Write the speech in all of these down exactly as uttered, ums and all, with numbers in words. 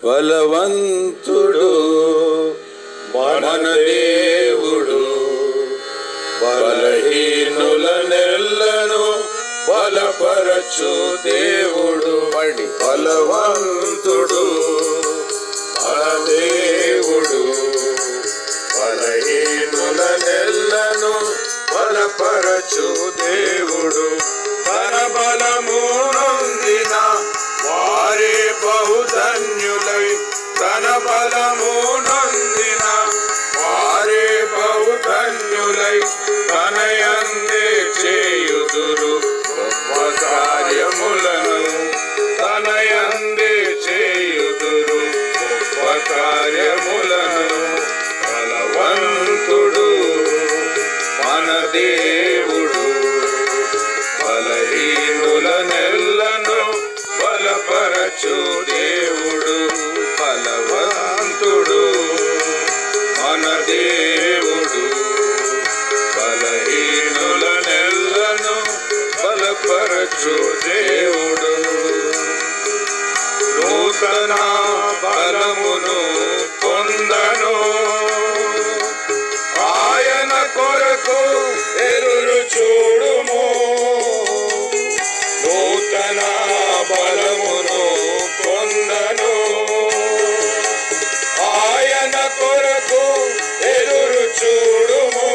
బలవంతుడు మన దేవుడు, బలహీనుల నెల్లను బలపరచు దేవుడు. బలవంతుడు మన దేవుడు, బలహీనుల నెల్లను బలపరచు దేవుడు. తన బలము నొందిన వారే బహుధన్యులై, తన బలము నొందిన వారే బహుధన్యులై, తన యందే చేయుదురు గొప్ప కార్యములను, తన యందే చేయుదురు గొప్ప కార్యములను. బలవంతుడు మన దేవుడు, బలహీనుల నెల్లను బలపరచు దేవుడు. బలవంతుడు మన దేవుడు, బలహీనుల నెల్లను బలపరచు దేవుడు. నూతన బలమును పొందను, ఆయన కొరకు ఎదురు చూడుము. నూతన బలమును పొందను, ఆయన కొరకు ఎదురు చూడుము.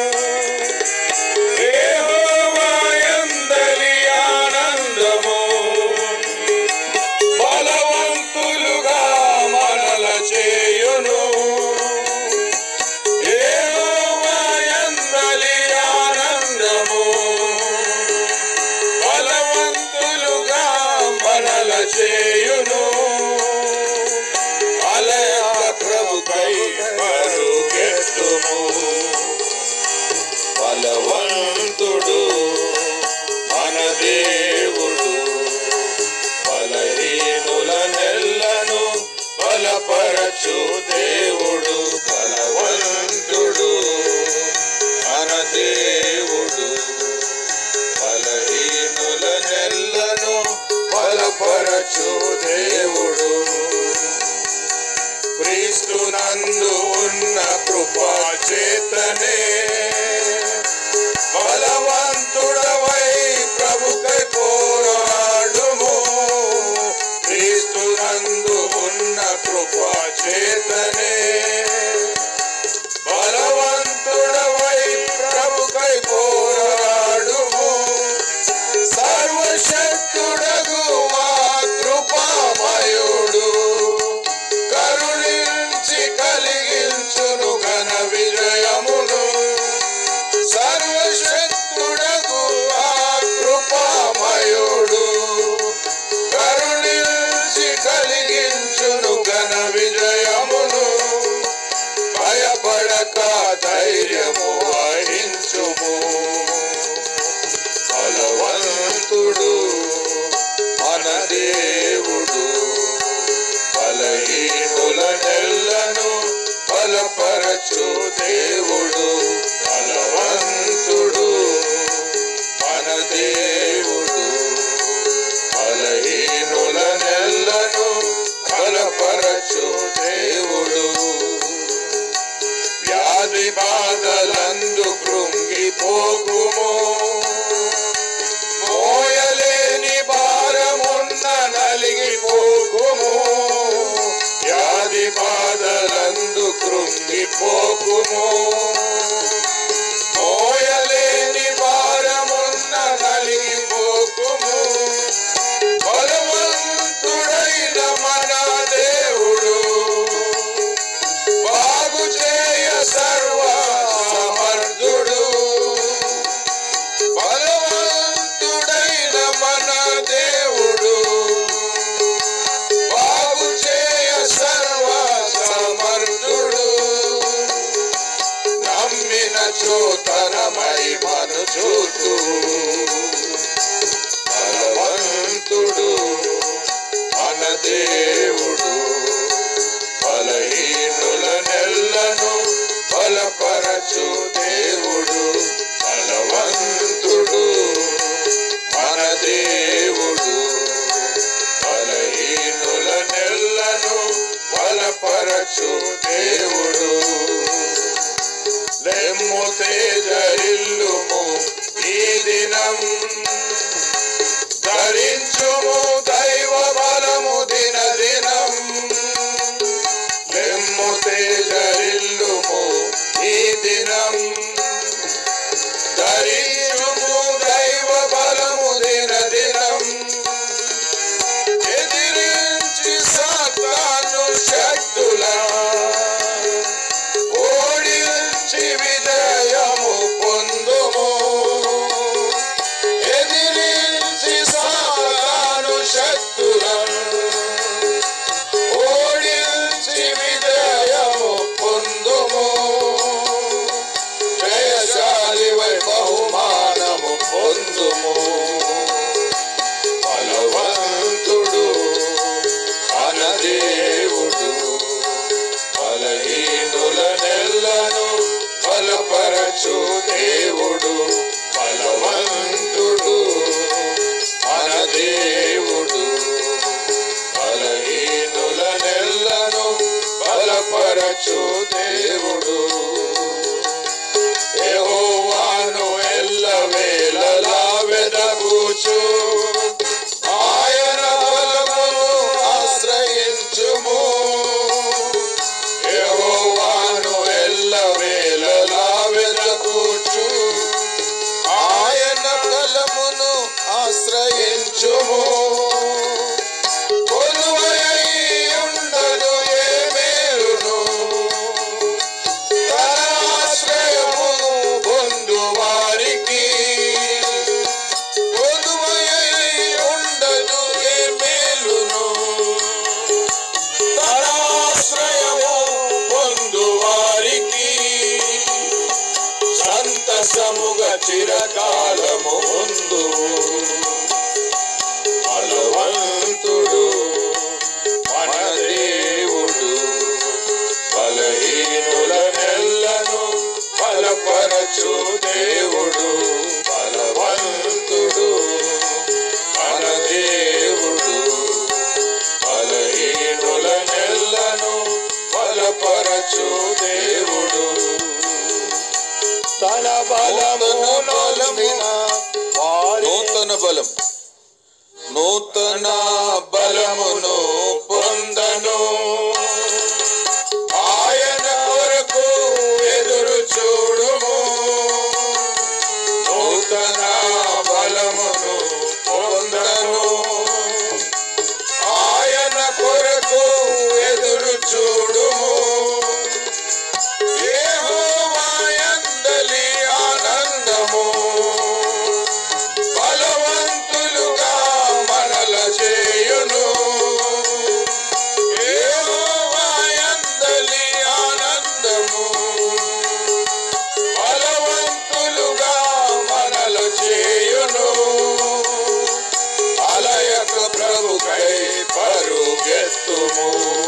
యెహోవా యందలి ఆనందము బలవంతులుగా మనల చేయును. యెహోవా యందలి ఆనందము బలవంతులుగా మనల చేయును. అలయ ప్రభుకై పరుగెత్తుము. బలవంతుడు మన దేవుడు, బలహీనుల నెల్లను బలపరచు దేవుడు. బలవంతుడు మన దేవుడు, బలహీనుల నెల్లను బలపరచు దేవుడు. క్రీస్తునందు ఉన్న కృపా చేతనే బలవంతుడవై ప్రభుకై పోరాడుము. క్రీస్తునందు ఉన్న కృపా చేతనే బలవంతుడవై ప్రభుకై పోరాడుము. సర్వశక్తుడగు మా కృపామయుడు కరుణించి కలిగించును ఘన విజయమును. సర్వశక్తుడగు ఆ కృపామయుడు కరుణించి కలిగించును ఘన విజయమును. భయపడక ధైర్యము వహించుము. బలవంతుడు మన దేవుడు, బలహీనుల నెల్లను బలపరచు దేవుడు. బలవంతుడు మన దేవుడు, బలహీనుల నెల్లను బలపరచు దేవుడు. వ్యాధి బాధలందు కృంగిపోకుము, మోయలేని భారమున్న నలిగిపోకుము. వ్యాధి బాధలందు కృంగిపోకుము, మోయలేని భారమున్న నలిగిపోకుము. బలవంతుడైన మన దేవుడు బాగు చేయ సర్వ సమర్థుడు. బలవంతుడైన మన దేవుడు బాగు చేయ సర్వ సమర్థుడు. నమ్మిన చోతన మహిమను చూతూ బలవంతుడు మన దేవుడు, బలహీనుల నెల్లను బలపరచు దేవుడు. బలవంతుడు మన దేవుడు, బలహీనుల నెల్లను బలపరచు దేవుడు. లెమ్ము తేజరిల్లుము ఈ దినం, ధరించుము దైవ బలము దిన దినం. లెమ్ము తేజరిల్లుము ఈ దినం, ధరించుము దైవ బలము దిన దినం. ఎదిరించి సాతాను శక్తుల ఓడించి విజయము పొందుము. ఎదిరించి సాతాను శక్తుల ఓడించి విజయము పొందుము. జయశాలివై బహుమానము పొందుము. బలవంతుడు మన దేవుడు, బలహీనులనెల్లను బలపరచు దేవుడు. బలవంతుడు మన దేవుడు, బలహీనులనెల్లను బలపరచు దేవుడు. యెహోవాను ఎల్లవేళలా వెదకుచు, ఆయన బలమును ఆశ్రయించుము. యెహోవాను ఎల్లవేళలా వెదకుచు, ఆయన బలమును ఆశ్రయించుము. కొలువై ఉండను ఏ మేలును, తన ఆశ్రయము పొందు వారికి. కొలువై ఉండను ఏ మేలును, తన ఆశ్రయము పొందు వారికి. సంతసముగా చిరకాలము ముందు. బలవంతుడు మన దేవుడు, బలహీనులనెల్లను బలపరచు దేవుడు. బలవంతుడు మన దేవుడు, బలహీనులనెల్లను బలపరచు దేవుడు. తన బలము నొలమిన వారి నూతన బలం నూతన బలమును పొందను. ఆయన కొరకు ఎదురు చూడుము. నూతన బలమును పొందను. ఆయన కొరకు ఎదురు చూడుము. యెహోవా యందలి ఆనందము బలవంతులుగా మనల చేయును. యెహోవా యందలి ఆనందము బలవంతులుగా మనల చేయును. అలయక ప్రభుకై పరుగెత్తుము.